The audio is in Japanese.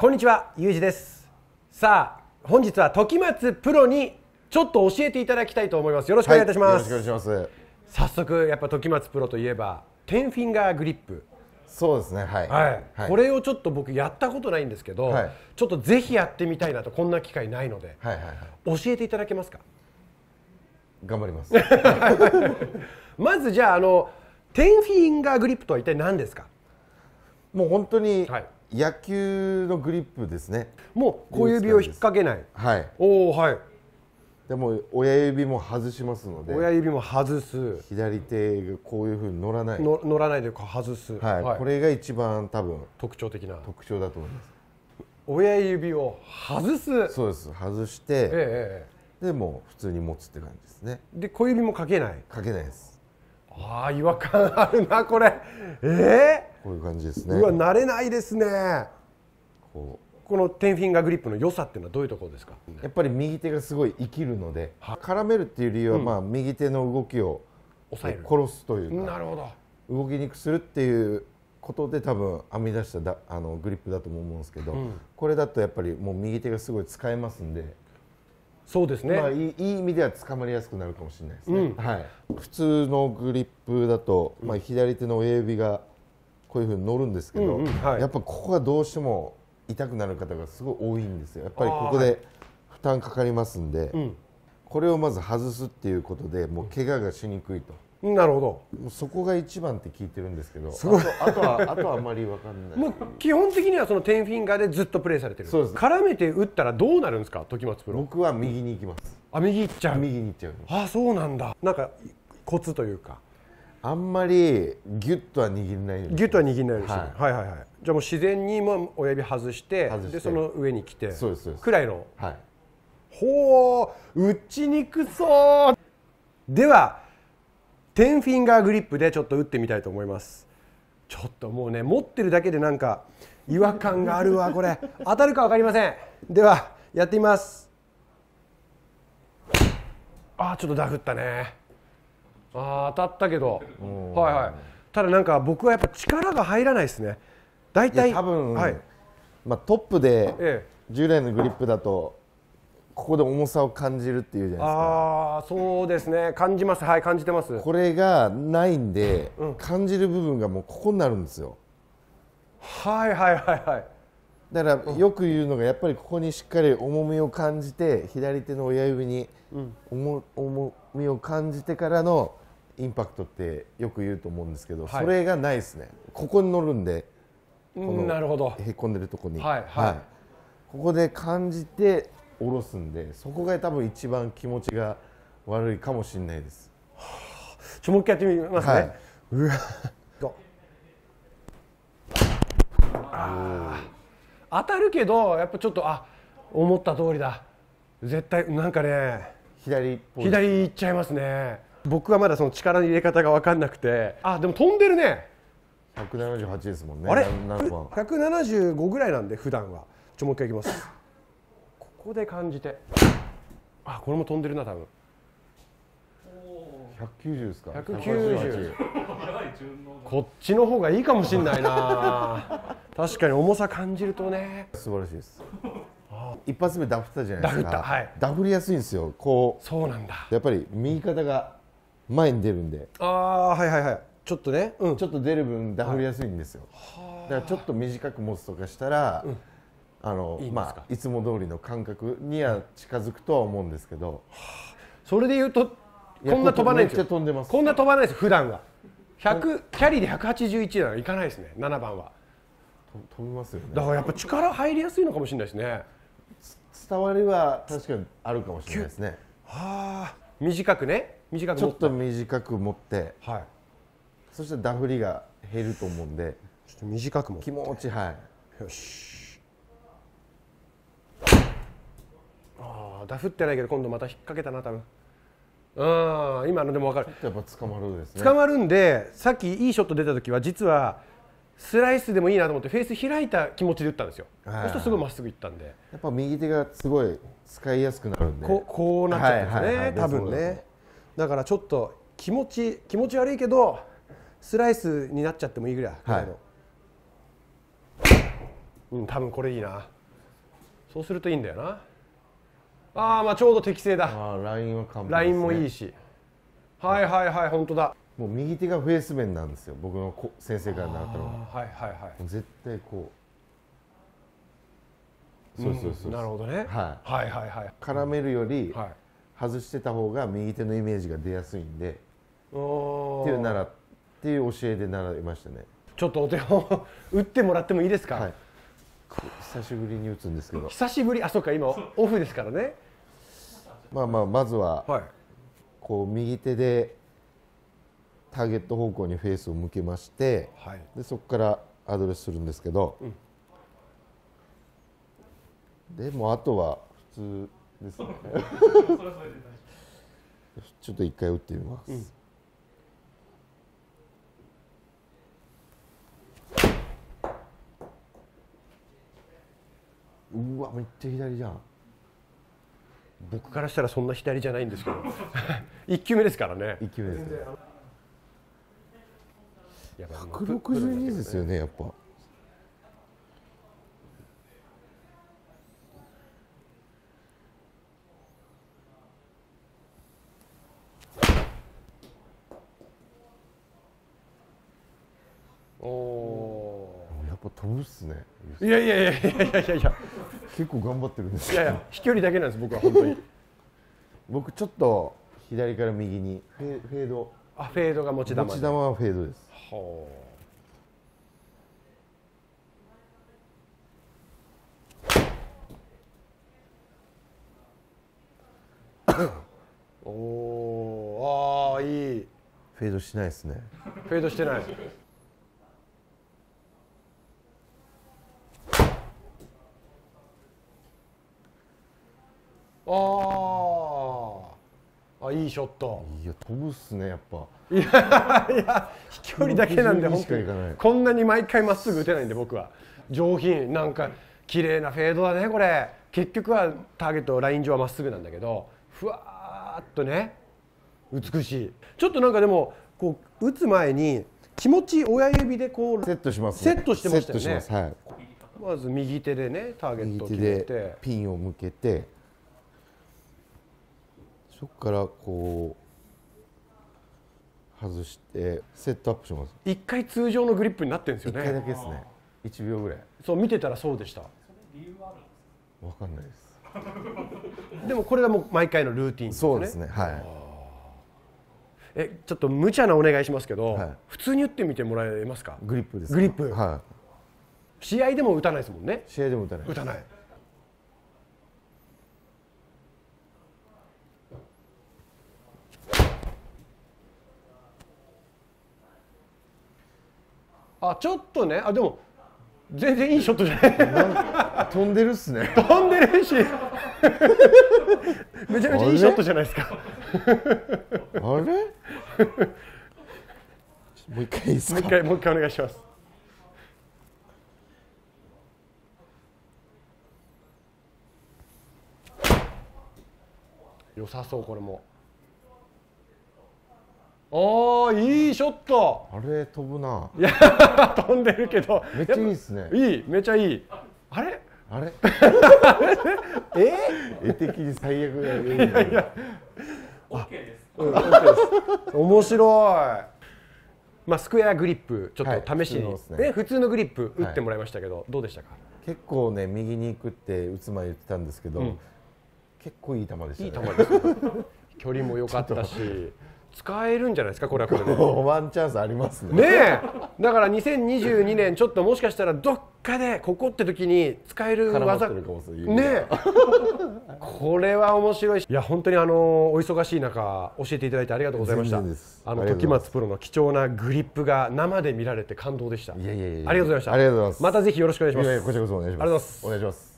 こんにちは、ゆうじです。さあ、本日は時松プロにちょっと教えていただきたいと思います。よろしくお願いいたします。 よろしくお願いします。 早速、やっぱ時松プロといえば10フィンガーグリップ。 そうですね。はい。 はい。これをちょっと僕やったことないんですけど、 はい、 ちょっとぜひやってみたいなと、こんな機会ないので、教えていただけますか。 頑張ります。 まずじゃあ10フィンガーグリップとは一体何ですか。 もう本当に野球のグリップですね。 もう小指を引っ掛けない。 はい。 おお、はい。 でも親指も外しますので。 親指も外す。 左手がこういうふうに乗らない。 乗らないで外す。 はい。これが一番多分特徴的な特徴だと思います。 親指を外す。 そうです。外して、でもう普通に持つって感じですね。 で小指もかけない。 かけないです。 ああ、違和感あるなこれ。 こういう感じですね。 うわ、慣れないですね。 この10フィンガーグリップの良さっていうのはどういうところですか。 やっぱり右手がすごい生きるので、絡めるっていう理由はまあ右手の動きを殺すというか、 なるほど、 動きにくくするっていうことで多分編み出したグリップだと思うんですけど、これだとやっぱりもう右手がすごい使えますんで。 そうですね、 まあ、いい意味では捕まりやすくなるかもしれないですね。はい、普通のグリップだと、まあ、左手の親指がこういうふうに乗るんですけど、やっぱここがどうしても痛くなる方がすごい多いんですよ。やっぱりここで負担かかりますんで、これをまず外すっていうことでもう怪我がしにくいと。 なるほど。 そこが一番って聞いてるんですけど、あとはあまり分かんない。 もう基本的にはその10フィンガーでずっとプレーされてる。そうです。絡めて打ったらどうなるんですか、時松プロ。 僕は右に行きます。 あ、右行っちゃう。 右に行っちゃう。 あ、そうなんだ。なんかコツというか。 あんまりギュッとは握らないように。 ギュッとは握らないようにしてる。はいはいはい。じゃあもう自然にも親指外して、でその上に来て、 そうですくらいの。 はい。 ほう、打ちにくそう。では10フィンガーグリップでちょっと打ってみたいと思います。ちょっともうね、持ってるだけでなんか違和感があるわ。これ当たるか分かりません。ではやってみます。あー、ちょっとダフったね。あー、当たったけど、はいはい。ただなんか僕はやっぱ力が入らないですね。だいたい多分、まあトップで従来のグリップだとここで重さを感じるっていうじゃないですか。 ああ、そうですね。感じます。はい、感じてます。 これがないんで、感じる部分がもうここになるんですよ。 はいはいはいはい。 だからよく言うのがやっぱりここにしっかり重みを感じて、左手の親指に重みを感じてからのインパクトってよく言うと思うんですけど、それがないですね。ここに乗るんで、 なるほど。 へこんでるとこに、 ここで感じて下ろすんで、そこが多分一番気持ちが悪いかもしれないです。 もう一回やってみますね。うわ当たるけどやっぱちょっと思った通りだ。絶対なんかね、左行っちゃいますね。僕はまだその力の入れ方が分かんなくて。でも飛んでるね。 178ですもんね。 あれ175ぐらいなんで普段は。もう一回いきます。ここで感じて、これも飛んでるな多分。 190ですか。 190。こっちの方がいいかもしれないな。確かに重さ感じるとね。 素晴らしいです。一発目ダフったじゃないですか。 ダフった。はい。 ダフりやすいんですよ。 そうなんだ。 やっぱり右肩が前に出るんで。 はいはいはい。ちょっとね、 ちょっと出る分ダフりやすいんですよ。だからちょっと短く持つとかしたら、いつも通りの感覚には近づくとは思うんですけど。 それで言うとこんな飛ばないんですよ。 めっちゃ飛んでます。 こんな飛ばないです普段は。キャリーで181ならいかないですね。7番は飛びますよね。 だからやっぱ力入りやすいのかもしれないですね。 伝わりは確かにあるかもしれないですね。 短くね、 ちょっと短く持って、そしてダフりが減ると思うんで、 ちょっと短く持って気持ち。 よし。ダフってないけど今度また引っ掛けたな多分。今のでも分かる。 やっぱ捕まるですね。 捕まるんで、さっきいいショット出た時は実はスライスでもいいなと思ってフェース開いた気持ちで打ったんですよ。そうするとすごいまっすぐいったんで、 やっぱ右手がすごい使いやすくなるんで、 こうなっちゃうんですね、多分ね。だからちょっと気持ち悪いけどスライスになっちゃってもいいぐらい。 多分これいいな。そうするといいんだよな。まあちょうど適正だ。 ラインは完璧ですね。 ラインもいいし、はいはいはい、本当だ。 もう右手がフェース面なんですよ、僕の先生から習ったのが。 はいはいはい。 絶対こう。そうそうそう。 なるほどね。はいはいはい。 絡めるより外してた方が右手のイメージが出やすいんで。っていう教えで習いましたね。 ちょっとお手本打ってもらってもいいですか。 久しぶりに打つんですけど。 久しぶり、そうか、今オフですからね。 まずはこう右手でターゲット方向にフェースを向けまして、でそこからアドレスするんですけど、でもあとは普通ですね。ちょっと一回打ってみます。うわ、めっちゃ左じゃん。 僕からしたらそんな左じゃないんですけど1球目ですからね。 1球目ですね。162ですよね、やっぱ。やっぱ飛ぶっすね。 いやいやいやいやいやいや、 結構頑張ってるんです。 いやいや、飛距離だけなんです、僕は本当に。 僕ちょっと左から右にフェード。 フェードが持ち球。 持ち球はフェードです。 いい。 フェードしないですね。 フェードしてない。いいショット。 いや、飛ぶっすね、やっぱ。 いや飛距離だけなんで、本当にこんなに毎回まっすぐ打てないんで、僕は上品、なんか綺麗なフェードだね、これ。結局はターゲットライン上はまっすぐなんだけど、ふわーっとね、美しい。ちょっとなんかでもこう打つ前に気持ち親指でこうセットしますね。 セットしてましたよね。 はい、 まず右手でね、ターゲットを決めてピンを向けて、そこからこう外してセットアップします。 一回通常のグリップになってるんですよね。 一回だけですね。1秒ぐらい。 そう見てたらそうでした。 わかんないです。 でもこれがもう毎回のルーティンですね。 そうですね。はい。 ちょっと無茶なお願いしますけど、普通に打ってみてもらえますか。 グリップですか。 グリップ。 はい。 試合でも打たないですもんね。 試合でも打たない。 打たない。ちょっとね、でも全然いいショットじゃない。 飛んでるっすね。 飛んでるしめちゃめちゃいいショットじゃないですか。 あれもう一回いいですか。 もう一回お願いします。良さそう、これも。いいショット。 あれ飛ぶな。 いや飛んでるけどめっちゃいいですね。 いい、めっちゃいい。あれ絵的に最悪だよ。いや OK です。OK です。面白い。スクエアグリップちょっと試しに、普通のグリップ打ってもらいましたけど、どうでしたか。 結構ね、右に行くって打つ前言ってたんですけど、結構いい球でしたね。 いい球です。距離も良かったし、使えるんじゃないですか、これはこれで。 ワンチャンスありますね。 ねえ、だから2022年ちょっともしかしたらどっかでここって時に使える技ねえこれは面白いし、いや本当にお忙しい中教えていただいてありがとうございました。時松プロの貴重なグリップが生で見られて感動でした。ありがとうございました。 ありがとうございます。 またぜひよろしくお願いします。 こちらこそお願いします。 ありがとうございます。 お願いします。